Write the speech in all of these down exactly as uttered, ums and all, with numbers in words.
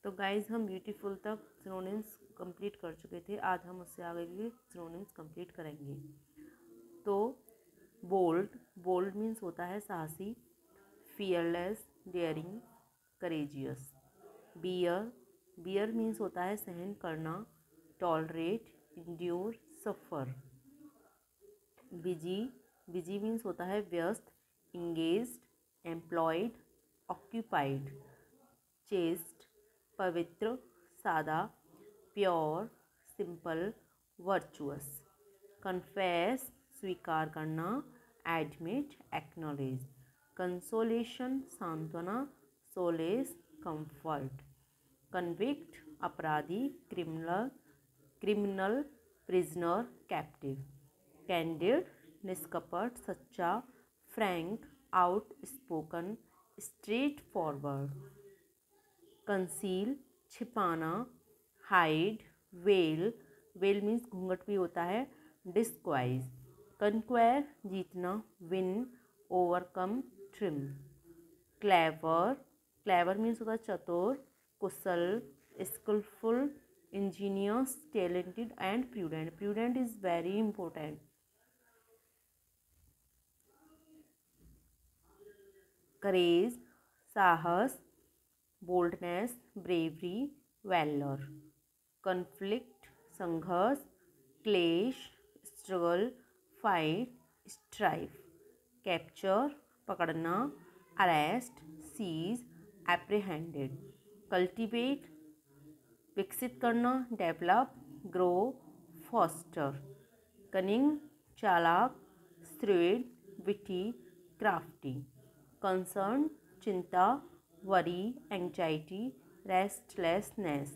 तो गाइज हम ब्यूटीफुल तक सिनोनिम्स कंप्लीट कर चुके थे। आज हम उससे आगे के सिनोनिम्स कंप्लीट करेंगे। तो बोल्ड, बोल्ड मीन्स होता है साहसी, fearless, daring, courageous. Bear, bear means होता है सहन करना, tolerate, endure, suffer. Busy, busy means होता है व्यस्त, इंगेज्ड, एम्प्लॉयड, ऑक्यूपाइड। चेस्ट, पवित्र, सादा, प्योर, सिंपल, वर्चुअस। कन्फेस, स्वीकार करना, एडमिट, एक्नॉलेज। कंसोलेशन, सांत्वना, सोलेस, कंफर्ट। कन्विक्ट, अपराधी, criminal, criminal, prisoner, captive. Candid, निष्कपट, सच्चा, frank, outspoken, straightforward. Conceal, छिपाना, हाइड, वेल, वेल मीन्स घूंघट भी होता है, डिस्क्वाइज। कन्क्वायर, जीतना, win, overcome, trim. Clever, clever means होता है चतुर, कुशल, skillful, ingenious, talented and prudent. Prudent is very important. Courage, साहस, बोल्डनेस, ब्रेवरी, वैलर। कन्फ्लिक्ट, संघर्ष, क्लेश, स्ट्रगल, फाइट, स्ट्राइफ। कैप्चर, पकड़ना, अरेस्ट, सीज, एप्रीहेंडेड। कल्टिवेट, विकसित करना, डेवलप, ग्रो, फॉस्टर। कनिंग, चालाक, श्रेड, विटी, क्राफ्टी। कंसर्न, चिंता, वरी, एंग्जाइटी, रेस्टलेसनेस।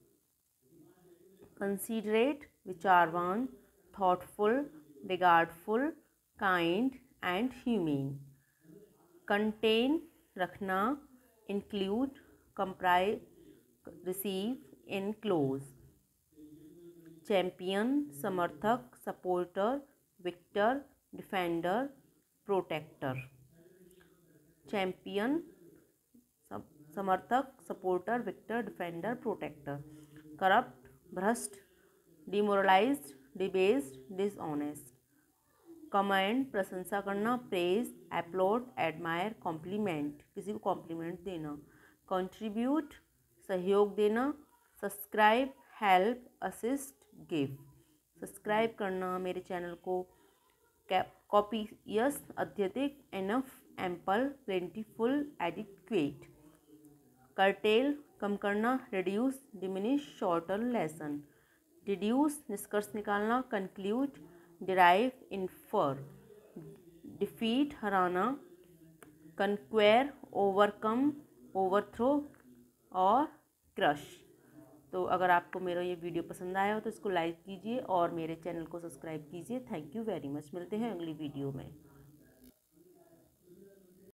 कंसीडरेट, विचारवान, thoughtful, regardful, kind and humane. Contain, रखना, include, comprise, receive, enclose. Champion, समर्थक, supporter, victor, defender, protector. Champion, समर्थक, supporter, victor, defender, protector. Corrupt, भ्रष्ट, demoralised, debased, dishonest. Commend, प्रशंसा करना, praise, upload, admire, complement, किसी को complement देना। कंट्रीब्यूट, सहयोग देना। Subscribe, help, assist, give. Subscribe करना मेरे चैनल को। कॉपियस, अत्यधिक, enough, ample, plentiful, adequate. Curtail, कम करना, reduce, diminish, shorten, lessen. Deduce, निष्कर्ष निकालना, कंक्लूड, डिराइव, इन्फर। डिफीट, हराना। कन्क्वेयर, ओवरकम, ओवरथ्रो और क्रश। तो अगर आपको मेरा ये वीडियो पसंद आया हो तो इसको लाइक कीजिए और मेरे चैनल को सब्सक्राइब कीजिए। Thank you very much. मिलते हैं अगली वीडियो में।